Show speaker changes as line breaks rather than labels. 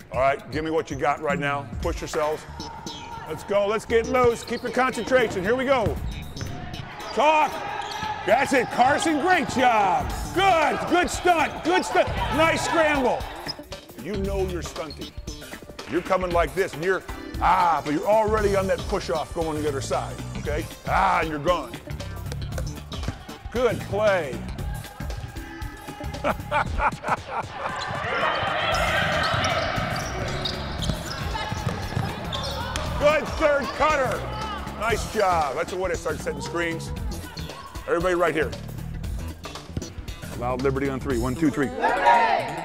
All right, give me what you got right now. Push yourselves. Let's go. Let's get loose. Keep your concentration. Here we go. Talk. That's it, Carson. Great job. Good. Good stunt. Good stunt. Nice scramble. You know you're stunting. You're coming like this, and you're, but you're already on that push-off going to the other side, okay? And you're gone. Good play. Good third cutter. Nice job. That's the way to start setting screens. Everybody right here. Loud Liberty on 3. 1, 2, 3. Liberty!